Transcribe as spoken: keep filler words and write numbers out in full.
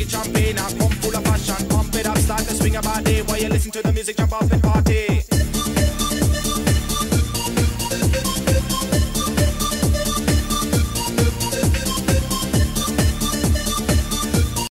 champagne, I come full of passion. Pump it up, start to swing your body while you listen to the music, jump off and